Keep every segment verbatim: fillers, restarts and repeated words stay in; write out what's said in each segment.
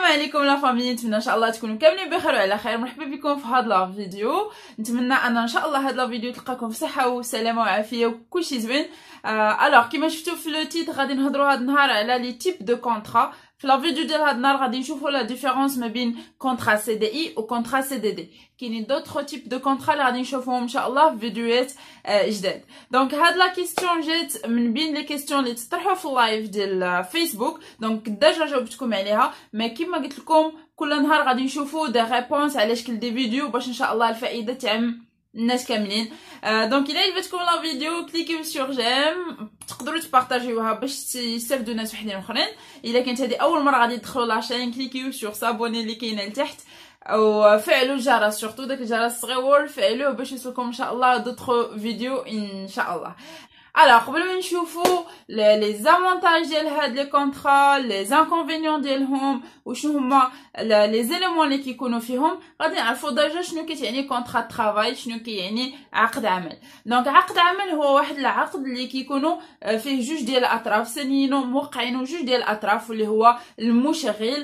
عليكم لا فامي، نتمنى ان شاء الله تكونوا كاملين بخير وعلى خير. مرحبا بكم في هذا لا فيديو. نتمنى ان ان شاء الله هذا لا فيديو تلقاكم في صحه وسلامه وعافيه وكلشي زوين. الوغ كيما شفتوا في لو تيتر غادي نهضروا هذا النهار على لي تيب دو كونطرا. في لا فيديو ديال هذا النهار غادي نشوفوا لا ديفيرونس ما بين كونطرا سي دي اي و كونطرا سي دي دي. كاينين دوطخ تيب دو كونطرا اللي غادي نشوفوهم ان شاء الله في فيديوهات جداد. دونك هاد لا كيستيون جات من بين لي كيستيون اللي تطرحوا في اللايف ديال فيسبوك، دونك ديجا جاوبتكم عليها، ما كيما قلت لكم كل نهار غادي نشوفوا دي ريبونس على شكل دي فيديو باش ان شاء الله الفائده تعم الناس كاملين. آه دونك الا عجبتكم لا فيديو كليكيو سور جيم، تقدروا تبارطاجيوها باش يستافدوا ناس وحدين اخرين. الا كانت هذه اول مره غادي تدخلوا لاشين كليكيو سور سابوني اللي كاينه لتحت، وفعلوا الجرس، سورتو داك الجرس الصغيور فعلوه باش يوصلكم ان شاء الله دوطخ فيديو ان شاء الله. Alors قبل ما نشوفوا لي زافونتاج ديال هاد لي كونطرا، لي زانكونفينيون ديالهم وشنو هما لي زيليمون اللي كيكونوا فيهم، غادي نعرفوا ديجا شنو كيتعني كونطرا طرافاي، شنو كيعني عقد عمل. دونك عقد عمل هو واحد العقد اللي كيكونوا فيه جوج ديال الاطراف سنينو موقعين جوج ديال الاطراف، اللي هو المشغل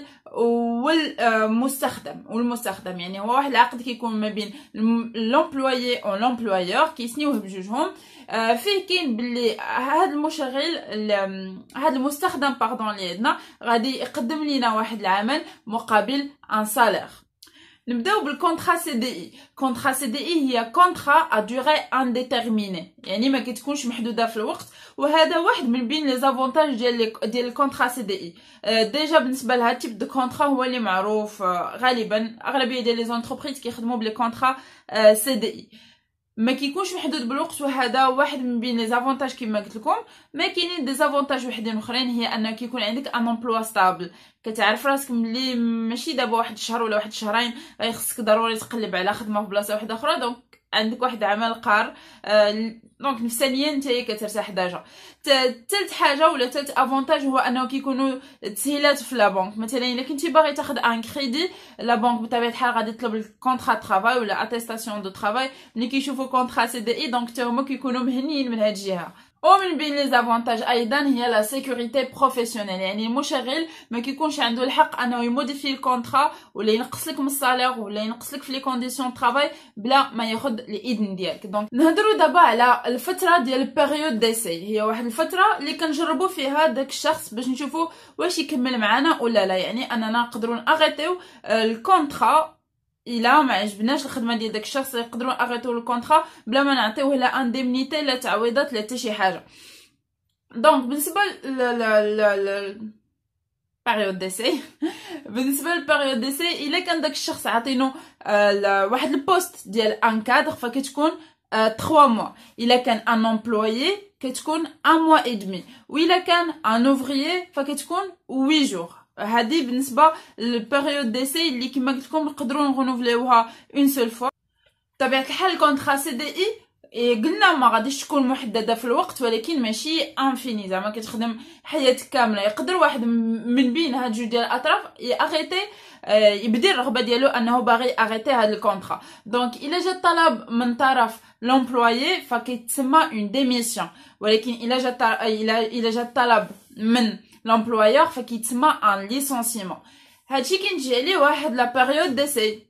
والمستخدم. والمستخدم يعني هو واحد العقد كيكون ما بين لومبلويي و لومبلويور كيسنيوه بجوجهم. فيه كاين باللي هاد المشغل هاد المستخدم باردون اللي عندنا غادي يقدم لينا واحد العمل مقابل ان سالير. نبداو بالكونطرا سي دي اي. كونطرا سي دي اي هي كونطرا ا دوري انديتيرميني، يعني ما كتكونش محدوده في الوقت، وهذا واحد من بين لي زافونتاج ديال ديال الكونطرا سي دي اي. ديجا بالنسبه لها تيب دو كونطرا هو اللي معروف غالبا اغلبيه ديال لي زونتربريز كيخدموا بلي كونطرا سي دي اي، ما كيكونش محدود بالوقت، وهذا واحد من بين لي زافونتاج كما قلت لكم. ما كاينين دي زافونتاج وحدين اخرين، هي انه كيكون عندك ان امبلوا ستابل، كتعرف راسك ملي ماشي دابا واحد الشهر ولا واحد الشهرين غيخصك ضروري تقلب على خدمه في بلاصه واحده اخرى، دونك عندك واحد العمل قار. آه دونك نفسانيا نتايا كترتاح ديجا. ثالث حاجه ولا ثالث افونتاج هو انه كيكونوا تسهيلات في لا بنك. مثلا الا كنتي باغي تاخذ ان كريدي، لا بنك بطبيعه الحال غادي تطلب الكونطرا طرافاي ولا اتيستاسيون دو طرافاي. ملي كيشوفوا كونطرا سي دي اي دونك حتى هما كيكونوا مهنيين من هاد الجهه. ومن بين لي زافونتاج ايضا هي لا سيكوريتي بروفيسيونيل، يعني المشغل ما كيكونش عنده الحق انه يموديفي الكونطرا ولا ينقص لك من الصالير ولا ينقص لك في لي كونديسيون طرافاي بلا ما ياخذ الاذن ديالك. دونك نهضروا دابا على الفتره ديال البيريود ديسي. هي واحد الفتره اللي كنجربوا فيها داك الشخص باش نشوفوا واش يكمل معنا ولا لا، يعني اننا نقدروا ناغيتيو الكونطرا الا ما عجبناش الخدمه ديال داك الشخص، يقدروا اغيطوا الكونطرا بلا ما نعطيوه لا انديمنيتي لا تعويضات لا حتى شي حاجه. دونك بالنسبه ل ل بيريود ديسي بالنسبه للبيريود ديسي، الا كان داك الشخص عاطينو واحد البوست ديال ان كادر فكتكون ثلاثة موا، الا كان ان امبلويي كتكون ان موا اي دمي، والا كان ان اوفريي فكتكون ثمانية جور. هذه بالنسبه للبيريود ديسي اللي كما قلت لكم نقدروا نغونوفليوها اون سول فوا. بطبيعه الحال الكونطرا سي دي اي قلنا ما غاديش تكون محدده في الوقت، ولكن ماشي انفيني، زعما كتخدم حياتك كامله. يقدر واحد من بين هاد جوج ديال الاطراف ياغيتي يبدي الرغبه ديالو انه باغي اغيتي هاد الكونطرا. دونك الا جا طلب من طرف لومبلويي فكيتسمى اون ديميسيون، ولكن الا جا الا جا طلب من لومبلويور فكيتسمى ان ليسونسيمون. هادشي كينتج عليه واحد لا بيريود ديسي.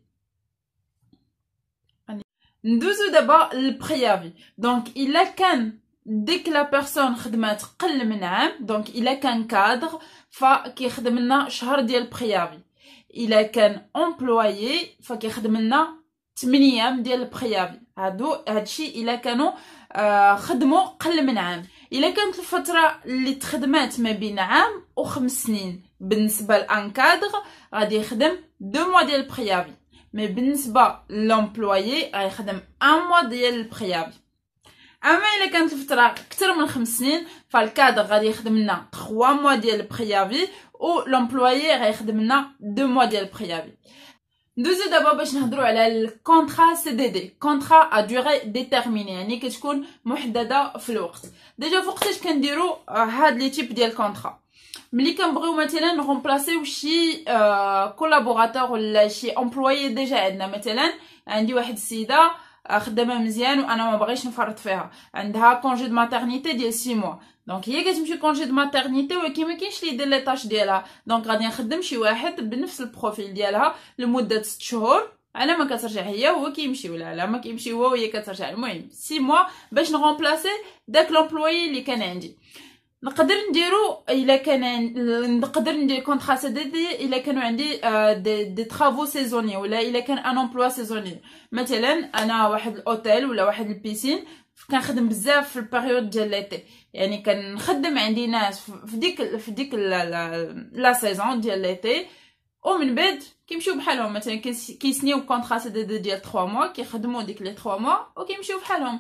ندوزو دابا للبريافي. دونك الا كان ديك لا بيرسون خدمات قل من عام، دونك الا كان كادر فكيخدم لنا شهر ديال البريافي. الا كان امبلويي فكيخدم لنا ثمانية ايام ديال البريافي. هادو هادشي الا كانوا آه خدموا قل من عام. الا كانت الفتره اللي تخدمات ما بين عام وخمس سنين، بالنسبه لان كادر غادي يخدم دو موا ديال البريافي، مي بالنسبه لومبلويي غيخدم ان موا ديال البريافي. اما الا كانت الفتره اكثر من خمس سنين فالكادر غادي يخدم لنا ثلاثة موا ديال البريافي، و لومبلويي غيخدم لنا دو موا ديال البريافي. ندوزو دابا باش نهضروا على الكونطرا سي دي دي، كونطرا ا دوري ديتيرميني، يعني كتكون محدده في الوقت. ديجا فوقتاش كنديروا هاد لي تيب ديال الكونطرا؟ ملي كنبغيو مثلا نغومبلاسيو شي كولابوراتور ولا شي امبلويي ديجا عندنا. مثلا عندي واحد السيده خدامه مزيان وانا ما باغيش نفرط فيها، عندها كونجي دو ماترنيتي ديال ستة موا، دونك هي كتمشي كونجي دو ماترنيتي ولكن ما كاينش لي يدير لي طاش ديالها، دونك غادي نخدم شي واحد بنفس البروفيل ديالها لمده ستة شهور على ما كترجع هي وهو كيمشي، ولا على ما كيمشي هو وهي كترجع، المهم ستة موا باش نغومبلاسي داك لومبلويي اللي كان عندي. نقدر نديرو الا كان نقدر ندير كونطرا سي دي دي الا كانوا عندي دي, دي ترافو سيزوني، ولا الا كان ان امبلوا سيزوني. مثلا انا واحد الاوتيل ولا واحد البيسين كنخدم بزاف في البيريود ديال ليتي، يعني كنخدم عندي ناس في ديك في ديك لا سيزون ديال ليتي، ومن بعد كيمشيو بحالهم، مثلا كيسنيو كونطرا سي دي دي ديال ثلاثة موا كيخدموا ديك لي ثلاثة موا وكيمشيو بحالهم.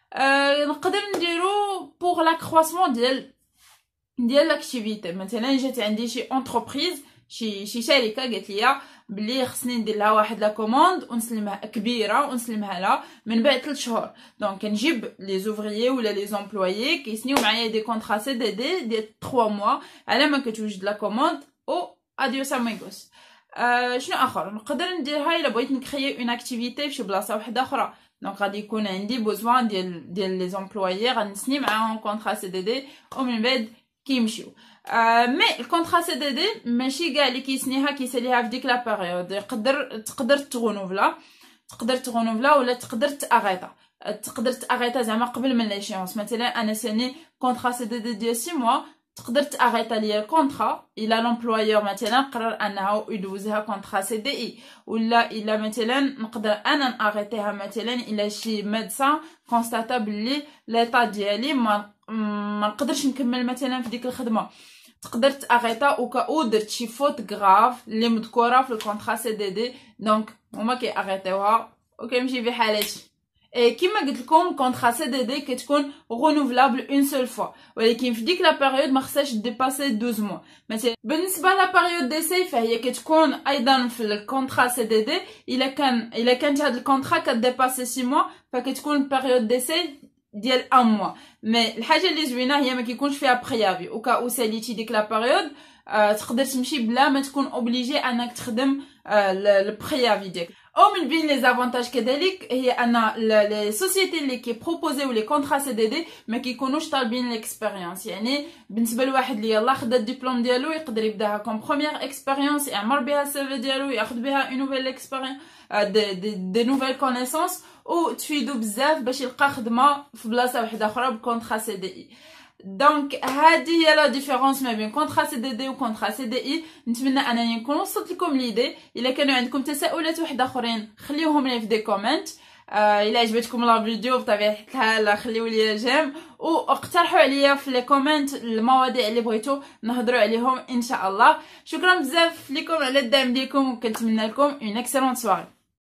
أه نقدر نديرو بوغ لا كرواسمون ديال ديال لاكتيفيتي. مثلا جات عندي شي اونتربريز شي شي شركه قالت لي بلي خصني ندير لها واحد لا كوموند ونسلمها كبيره ونسلمها لها من بعد ثلاث شهور، دونك كنجيب لي زوفريي ولا لي زومبلويي كيسنيو معايا دي كونطرا سي دي دي ديال ثلاثة موا على ما كتوجد لا كوموند او اديوس اميغوس. أه شنو اخر نقدر نديرها الا بغيت نكريي اون اكتيفيتي في شي بلاصه وحده اخرى، دونك غادي يكون عندي بوزوان ديال ديال لي زومبلويي غنسني معاهم كونطرا سي دي دي ومن بعد كيمشيو. آه مي الكونطرا سي دي دي ماشي كاع اللي كيسنيها كيساليها في ديك لا بيريود، يقدر تقدر تغونوفلا تقدر تغونوفلا ولا تقدر تاغيطا تقدر تاغيطا زعما قبل من ليشيونس. مثلا انا ساني كونطرا سي دي دي ديال ستة موا، تقدر تاغيطا ليا الكونطرا الى لومبلويور مثلا قرر انه يدوزها كونطرا سي دي اي، ولا الا مثلا نقدر انا ناغيطيها مثلا الى شي ميدسان كونستاتا بلي ليطا ديالي ما ما نقدرش نكمل مثلا في ديك الخدمه، تقدر تاغيطا او كاو درت شي فوت غراف اللي مذكوره في الكونطرا سي دي دي، دونك هما كياغيطيوها وكيمشي في حالتي. اي كيما قلت لكم كونطرا سي دي دي كتكون رونوفلابل اون سول فوا، ولكن في ديك لا بيريود ما خصهاش ديباسي اثناش موا. مثلا بالنسبه لا بيريود ديسي فهي كتكون ايضا في الكونطرا سي دي دي، الا كان الا كانت هاد الكونطرا كديباسي ستة موا فكتكون بيريود ديسي ديال ان موا. مي الحاجه اللي زوينه هي ما كيكونش فيها بريافي، او كا ساليتي ديك لا بيريود آه تقدر تمشي بلا ما تكون اوبليجي انك تخدم آه البريافي ديالك. او من بين لي زافونتاج كذلك هي ان لي سوسيتي اللي كي بروبوزيو لي كونطرا سي دي دي ما كيكونوش طالبين ليكسبيريونس، يعني بالنسبه لواحد اللي يلاه خدا الدبلوم ديالو يقدر يبداها كوم بروميير اكسبيريونس يعمر بها السيفي ديالو ياخذ بها اون نوفيل اكسبيريونس دي دي, دي نوفيل كونيسونس و تفيدو بزاف باش يلقى خدمه في بلاصه واحده اخرى بكونطرا سي دي اي. دونك هذه هي لا ديفيرونس ما بين كونطرا سي دي دي و كونطرا سي دي اي. نتمنى انني نكون وصلت لكم ليدي. الا كانوا عندكم تساؤلات واحده اخرين خليوهم لي في دي كومنت. آه الا عجبتكم لا فيديو بطبيعه الحال خليو لي جيم واقترحوا عليا في لي كومنت المواضيع اللي بغيتو نهضروا عليهم ان شاء الله. شكرا بزاف لكم على الدعم ديالكم وكنتمنى لكم اون اكسلونت سواري.